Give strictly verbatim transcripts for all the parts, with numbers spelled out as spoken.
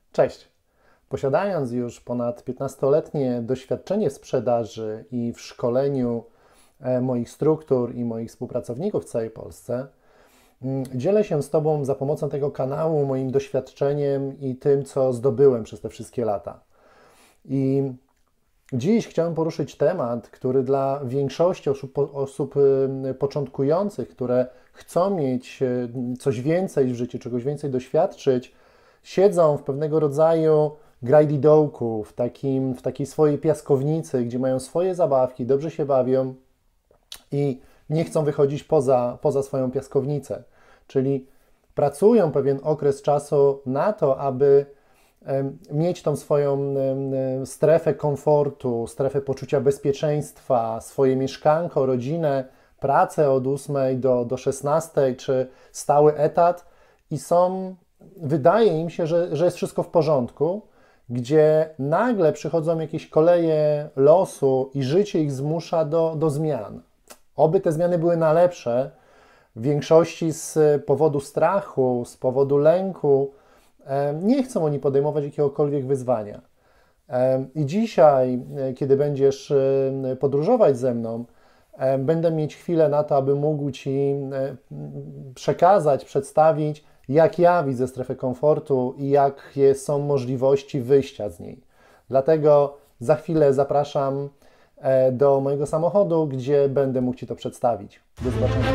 Cześć! Posiadając już ponad piętnastoletnie doświadczenie w sprzedaży i w szkoleniu moich struktur i moich współpracowników w całej Polsce, dzielę się z Tobą za pomocą tego kanału moim doświadczeniem i tym, co zdobyłem przez te wszystkie lata. I dziś chciałem poruszyć temat, który dla większości osób, osób początkujących, które chcą mieć coś więcej w życiu, czegoś więcej doświadczyć, siedzą w pewnego rodzaju grajdidołku, w, takim, w takiej swojej piaskownicy, gdzie mają swoje zabawki, dobrze się bawią i nie chcą wychodzić poza, poza swoją piaskownicę. Czyli pracują pewien okres czasu na to, aby mieć tą swoją strefę komfortu, strefę poczucia bezpieczeństwa, swoje mieszkanko, rodzinę, pracę od ósmej do, do szesnastej, czy stały etat i są, wydaje im się, że, że jest wszystko w porządku, gdzie nagle przychodzą jakieś koleje losu i życie ich zmusza do, do zmian. Oby te zmiany były na lepsze, w większości z powodu strachu, z powodu lęku, nie chcą oni podejmować jakiegokolwiek wyzwania. I dzisiaj, kiedy będziesz podróżować ze mną, będę mieć chwilę na to, aby mógł Ci przekazać, przedstawić, jak ja widzę strefę komfortu i jakie są możliwości wyjścia z niej. Dlatego za chwilę zapraszam do mojego samochodu, gdzie będę mógł Ci to przedstawić. Do zobaczenia.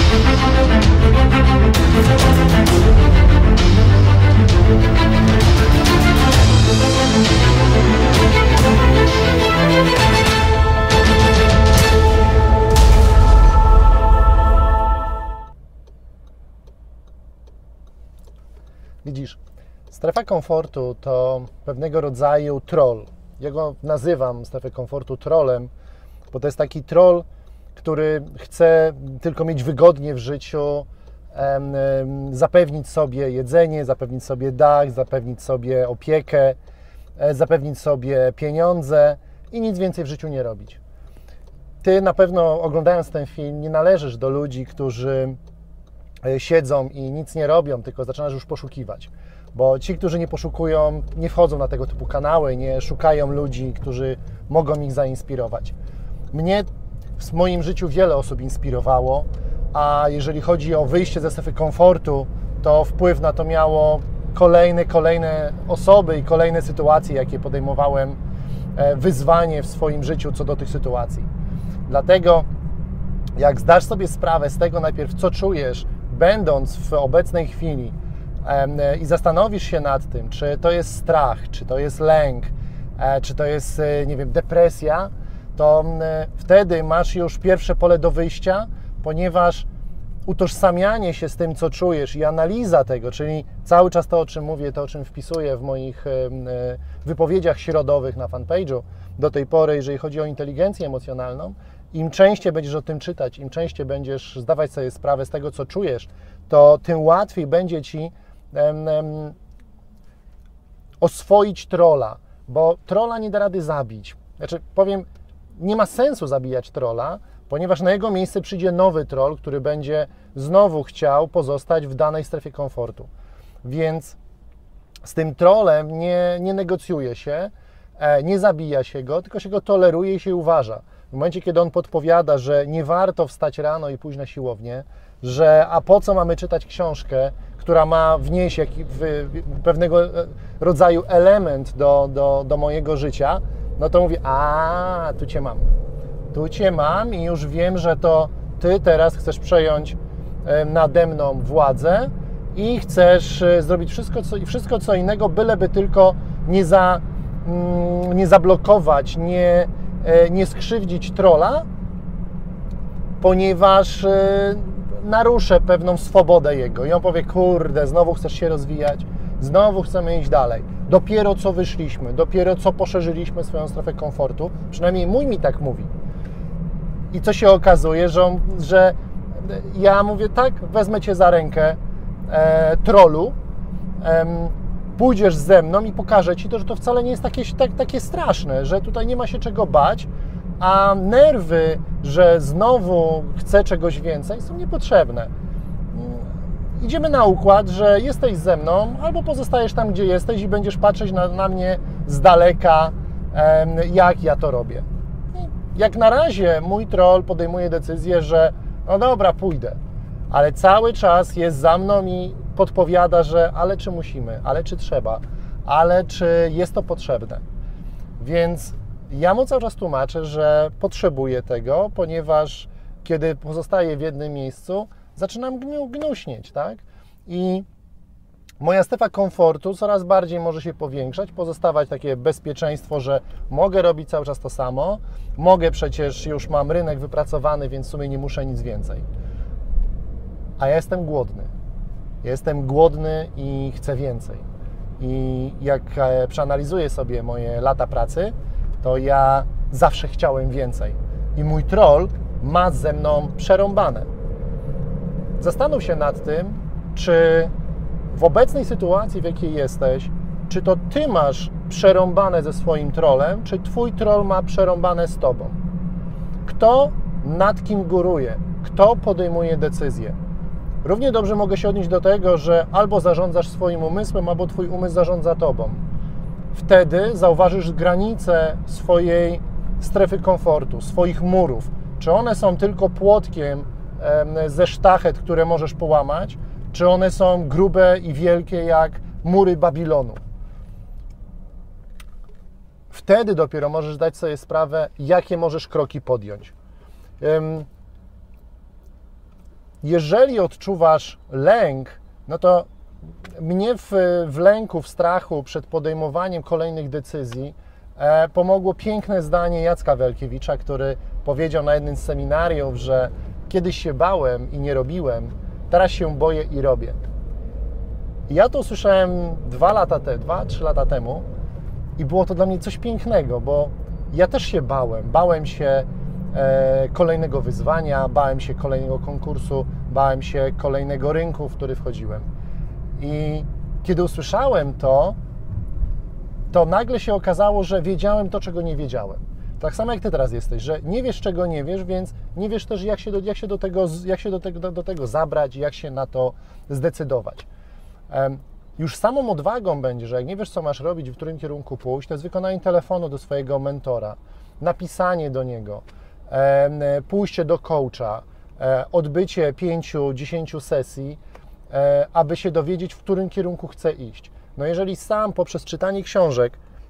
Widzisz, strefa komfortu to pewnego rodzaju troll. Ja go nazywam strefę komfortu trollem, bo to jest taki troll, który chce tylko mieć wygodnie w życiu, em, em, zapewnić sobie jedzenie, zapewnić sobie dach, zapewnić sobie opiekę, e, zapewnić sobie pieniądze i nic więcej w życiu nie robić. Ty na pewno, oglądając ten film, nie należysz do ludzi, którzy siedzą i nic nie robią, tylko zaczynasz już poszukiwać. Bo ci, którzy nie poszukują, nie wchodzą na tego typu kanały, nie szukają ludzi, którzy mogą ich zainspirować. Mnie w moim życiu wiele osób inspirowało, a jeżeli chodzi o wyjście ze strefy komfortu, to wpływ na to miało kolejne, kolejne osoby i kolejne sytuacje, jakie podejmowałem wyzwanie w swoim życiu co do tych sytuacji. Dlatego jak zdasz sobie sprawę z tego najpierw, co czujesz, będąc w obecnej chwili i zastanowisz się nad tym, czy to jest strach, czy to jest lęk, czy to jest, nie wiem, depresja, to wtedy masz już pierwsze pole do wyjścia, ponieważ utożsamianie się z tym, co czujesz i analiza tego, czyli cały czas to, o czym mówię, to, o czym wpisuję w moich wypowiedziach środowych na fanpage'u do tej pory, jeżeli chodzi o inteligencję emocjonalną, im częściej będziesz o tym czytać, im częściej będziesz zdawać sobie sprawę z tego, co czujesz, to tym łatwiej będzie Ci um, um, oswoić trolla, bo trolla nie da rady zabić. Znaczy, powiem, nie ma sensu zabijać trolla, ponieważ na jego miejsce przyjdzie nowy troll, który będzie znowu chciał pozostać w danej strefie komfortu. Więc z tym trollem nie, nie negocjuje się, nie zabija się go, tylko się go toleruje i się uważa. W momencie, kiedy on podpowiada, że nie warto wstać rano i pójść na siłownię, że a po co mamy czytać książkę, która ma wnieść jak, w, pewnego rodzaju element do, do, do mojego życia, no to mówię, a tu Cię mam. Tu Cię mam i już wiem, że to Ty teraz chcesz przejąć nade mną władzę i chcesz zrobić wszystko co, wszystko co innego, byleby tylko nie, za, nie zablokować, nie nie skrzywdzić trolla, ponieważ naruszę pewną swobodę jego i on powie, kurde, znowu chcesz się rozwijać, znowu chcemy iść dalej. Dopiero co wyszliśmy, dopiero co poszerzyliśmy swoją strefę komfortu, przynajmniej mój mi tak mówi. I co się okazuje, że, on, że ja mówię, tak, wezmę Cię za rękę, e, trollu, e, pójdziesz ze mną i pokażę Ci to, że to wcale nie jest takie, tak, takie straszne, że tutaj nie ma się czego bać, a nerwy, że znowu chcę czegoś więcej, są niepotrzebne. idziemy na układ, że jesteś ze mną, albo pozostajesz tam, gdzie jesteś i będziesz patrzeć na, na mnie z daleka, jak ja to robię. Jak na razie mój troll podejmuje decyzję, że no dobra, pójdę, ale cały czas jest za mną i podpowiada, że ale czy musimy, ale czy trzeba, ale czy jest to potrzebne. Więc ja mu cały czas tłumaczę, że potrzebuję tego, ponieważ kiedy pozostaję w jednym miejscu, zaczynam gnu, gnuśnieć, tak? I moja strefa komfortu coraz bardziej może się powiększać, pozostawać takie bezpieczeństwo, że mogę robić cały czas to samo, mogę przecież, już mam rynek wypracowany, więc w sumie nie muszę nic więcej. A ja jestem głodny. Ja jestem głodny i chcę więcej. I jak przeanalizuję sobie moje lata pracy, to ja zawsze chciałem więcej. I mój troll ma ze mną przerąbane. Zastanów się nad tym, czy w obecnej sytuacji, w jakiej jesteś, czy to ty masz przerąbane ze swoim trollem, czy twój troll ma przerąbane z tobą. Kto nad kim góruje? Kto podejmuje decyzje? Równie dobrze mogę się odnieść do tego, że albo zarządzasz swoim umysłem, albo twój umysł zarządza tobą. Wtedy zauważysz granice swojej strefy komfortu, swoich murów. Czy one są tylko płotkiem ze sztachet, które możesz połamać, czy one są grube i wielkie jak mury Babilonu. Wtedy dopiero możesz dać sobie sprawę, jakie możesz kroki podjąć. Jeżeli odczuwasz lęk, no to mnie w, w lęku, w strachu przed podejmowaniem kolejnych decyzji e, pomogło piękne zdanie Jacka Welkiewicza, który powiedział na jednym z seminariów, że kiedyś się bałem i nie robiłem, teraz się boję i robię. I ja to usłyszałem dwa lata te, dwa, trzy lata temu i było to dla mnie coś pięknego, bo ja też się bałem. Bałem się e, kolejnego wyzwania, bałem się kolejnego konkursu, bałem się kolejnego rynku, w który wchodziłem. I kiedy usłyszałem to, to nagle się okazało, że wiedziałem to, czego nie wiedziałem. Tak samo jak ty teraz jesteś, że nie wiesz, czego nie wiesz, więc nie wiesz też, jak się do, jak się do, tego, jak się do, tego, do, do tego zabrać, jak się na to zdecydować. Um, już samą odwagą będzie, że jak nie wiesz, co masz robić, w którym kierunku pójść, to jest wykonanie telefonu do swojego mentora, napisanie do niego, um, pójście do coacha, um, odbycie pięciu, dziesięciu sesji, um, aby się dowiedzieć, w którym kierunku chcę iść. No jeżeli sam poprzez czytanie książek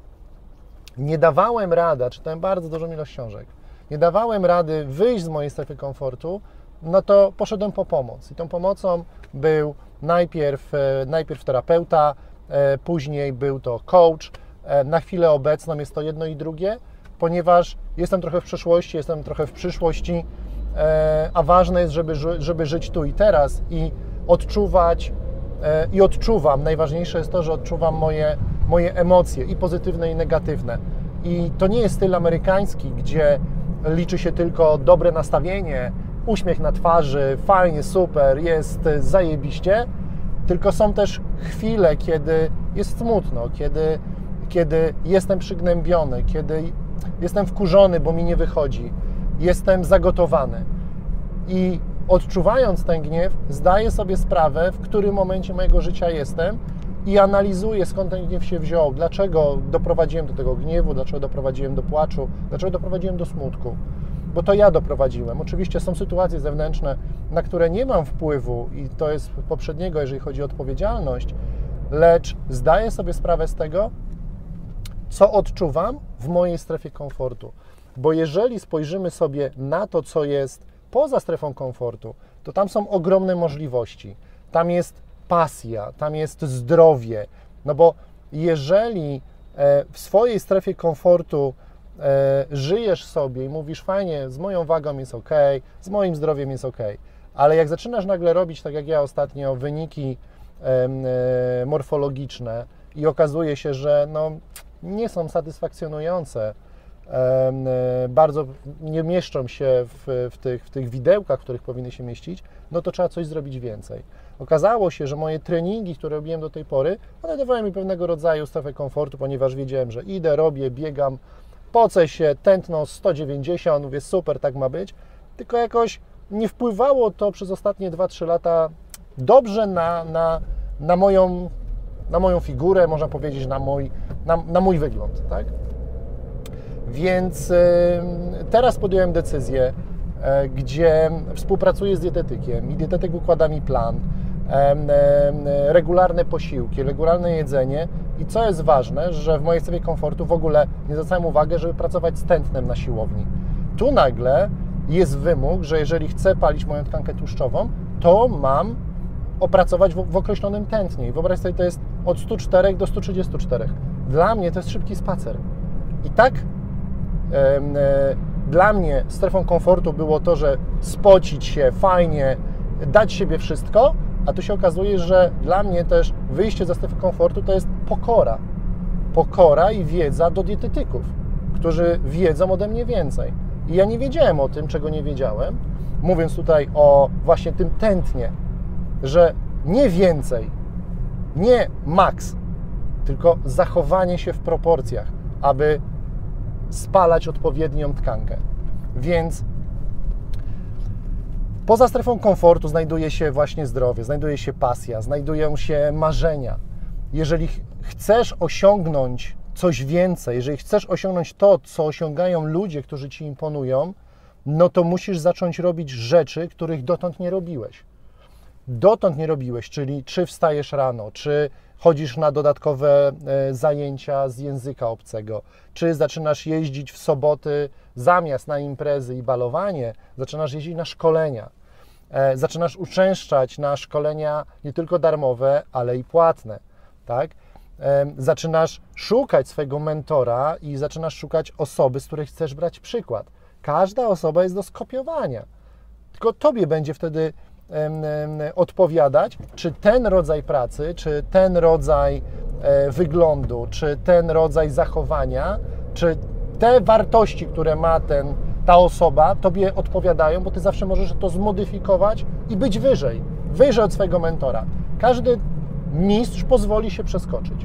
nie dawałem rady, czytałem bardzo dużą ilość książek, nie dawałem rady wyjść z mojej strefy komfortu, no to poszedłem po pomoc. I tą pomocą był najpierw, najpierw terapeuta, później był to coach. Na chwilę obecną jest to jedno i drugie, ponieważ jestem trochę w przeszłości, jestem trochę w przyszłości, a ważne jest, żeby, żeby żyć tu i teraz i odczuwać, i odczuwam, najważniejsze jest to, że odczuwam moje, moje emocje i pozytywne, i negatywne. I to nie jest styl amerykański, gdzie liczy się tylko dobre nastawienie, uśmiech na twarzy, fajnie, super, jest zajebiście, tylko są też chwile, kiedy jest smutno, kiedy, kiedy jestem przygnębiony, kiedy jestem wkurzony, bo mi nie wychodzi, jestem zagotowany. I odczuwając ten gniew, zdaję sobie sprawę, w którym momencie mojego życia jestem i analizuję, skąd ten gniew się wziął, dlaczego doprowadziłem do tego gniewu, dlaczego doprowadziłem do płaczu, dlaczego doprowadziłem do smutku. Bo to ja doprowadziłem. Oczywiście są sytuacje zewnętrzne, na które nie mam wpływu i to jest poprzedniego, jeżeli chodzi o odpowiedzialność, lecz zdaję sobie sprawę z tego, co odczuwam w mojej strefie komfortu. Bo jeżeli spojrzymy sobie na to, co jest poza strefą komfortu, to tam są ogromne możliwości. Tam jest pasja, tam jest zdrowie. No bo jeżeli w swojej strefie komfortu żyjesz sobie i mówisz, fajnie, z moją wagą jest ok, z moim zdrowiem jest ok, ale jak zaczynasz nagle robić, tak jak ja ostatnio, wyniki morfologiczne i okazuje się, że no, nie są satysfakcjonujące, bardzo nie mieszczą się w, w, tych, w tych widełkach, w których powinny się mieścić, no to trzeba coś zrobić więcej. Okazało się, że moje treningi, które robiłem do tej pory, one dawały mi pewnego rodzaju strefę komfortu, ponieważ wiedziałem, że idę, robię, biegam, pocę się, tętno sto dziewięćdziesiąt, mówię super, tak ma być, tylko jakoś nie wpływało to przez ostatnie dwa trzy lata dobrze na, na, na, moją, na moją figurę, można powiedzieć, na mój, na, na mój wygląd, tak? Więc teraz podjąłem decyzję, gdzie współpracuję z dietetykiem i dietetyk układa mi plan, regularne posiłki, regularne jedzenie i co jest ważne, że w mojej strefie komfortu w ogóle nie zwracałem uwagi, żeby pracować z tętnem na siłowni. Tu nagle jest wymóg, że jeżeli chcę palić moją tkankę tłuszczową, to mam opracować w, w określonym tętnie. I wyobraź sobie, to jest od stu czterech do stu trzydziestu czterech. Dla mnie to jest szybki spacer. I tak e, e, dla mnie strefą komfortu było to, że spocić się fajnie, dać siebie wszystko, a tu się okazuje, że dla mnie też wyjście ze strefy komfortu to jest pokora. Pokora i wiedza do dietetyków, którzy wiedzą ode mnie więcej. I ja nie wiedziałem o tym, czego nie wiedziałem, mówiąc tutaj o właśnie tym tętnie, że nie więcej, nie maks, tylko zachowanie się w proporcjach, aby spalać odpowiednią tkankę. Więc poza strefą komfortu znajduje się właśnie zdrowie, znajduje się pasja, znajdują się marzenia. Jeżeli chcesz osiągnąć coś więcej, jeżeli chcesz osiągnąć to, co osiągają ludzie, którzy Ci imponują, no to musisz zacząć robić rzeczy, których dotąd nie robiłeś. Dotąd nie robiłeś, czyli czy wstajesz rano, czy chodzisz na dodatkowe zajęcia z języka obcego, czy zaczynasz jeździć w soboty zamiast na imprezy i balowanie, zaczynasz jeździć na szkolenia, zaczynasz uczęszczać na szkolenia nie tylko darmowe, ale i płatne, tak? Zaczynasz szukać swojego mentora i zaczynasz szukać osoby, z której chcesz brać przykład. Każda osoba jest do skopiowania, tylko Tobie będzie wtedy odpowiadać, czy ten rodzaj pracy, czy ten rodzaj wyglądu, czy ten rodzaj zachowania, czy te wartości, które ma ten, ta osoba, Tobie odpowiadają, bo Ty zawsze możesz to zmodyfikować i być wyżej, wyżej od swojego mentora. Każdy mistrz pozwoli się przeskoczyć.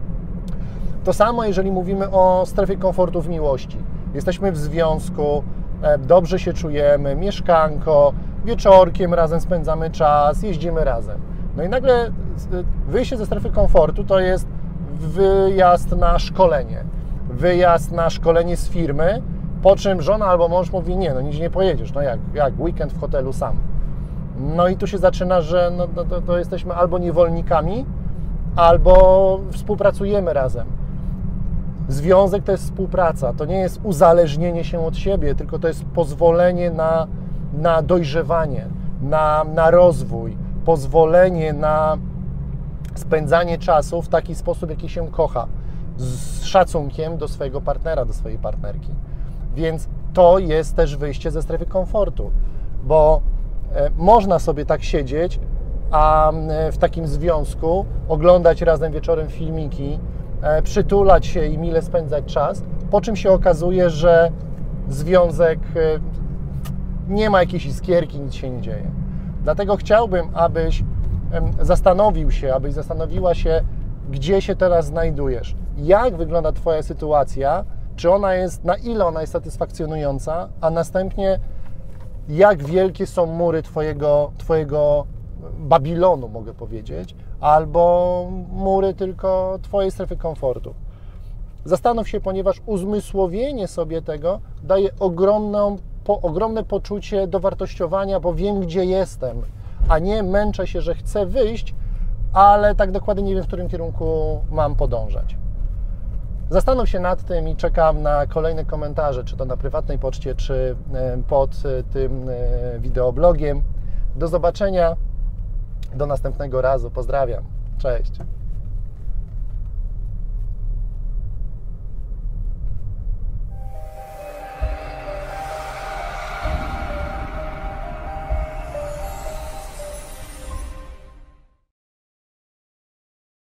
To samo, jeżeli mówimy o strefie komfortu w miłości. Jesteśmy w związku, dobrze się czujemy, mieszkanko, wieczorkiem razem spędzamy czas, jeździmy razem. No i nagle wyjście ze strefy komfortu to jest wyjazd na szkolenie. Wyjazd na szkolenie z firmy, po czym żona albo mąż mówi, nie, no nigdzie nie pojedziesz, no jak, jak weekend w hotelu sam. No i tu się zaczyna, że no, no, to, to jesteśmy albo niewolnikami, albo współpracujemy razem. Związek to jest współpraca, to nie jest uzależnienie się od siebie, tylko to jest pozwolenie na, na dojrzewanie, na, na rozwój, pozwolenie na spędzanie czasu w taki sposób, jaki się kocha, z szacunkiem do swojego partnera, do swojej partnerki. Więc to jest też wyjście ze strefy komfortu, bo e, można sobie tak siedzieć, a e, w takim związku oglądać razem wieczorem filmiki, e, przytulać się i mile spędzać czas, po czym się okazuje, że związek e, nie ma jakiejś iskierki, nic się nie dzieje. Dlatego chciałbym, abyś e, zastanowił się, abyś zastanowiła się, gdzie się teraz znajdujesz, jak wygląda Twoja sytuacja, czy ona jest, na ile ona jest satysfakcjonująca, a następnie jak wielkie są mury Twojego, twojego Babilonu, mogę powiedzieć, albo mury tylko Twojej strefy komfortu. Zastanów się, ponieważ uzmysłowienie sobie tego daje ogromną, po, ogromne poczucie dowartościowania, bo wiem, gdzie jestem, a nie męczę się, że chcę wyjść, ale tak dokładnie nie wiem, w którym kierunku mam podążać. Zastanów się nad tym i czekam na kolejne komentarze, czy to na prywatnej poczcie, czy pod tym wideoblogiem. Do zobaczenia, do następnego razu. Pozdrawiam. Cześć.